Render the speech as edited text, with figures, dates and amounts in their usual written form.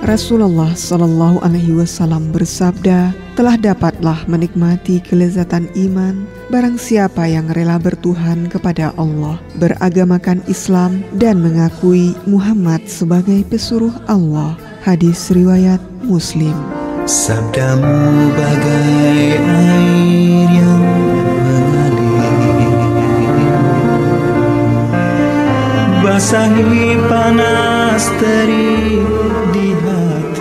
Rasulullah Shallallahu Alaihi Wasallam bersabda, telah dapatlah menikmati kelezatan iman barang siapa yang rela bertuhan kepada Allah, beragamakan Islam, dan mengakui Muhammad sebagai pesuruh Allah. Hadis riwayat Muslim. Sabdamu bagai air yang mengalir, basahi panas terik di hati.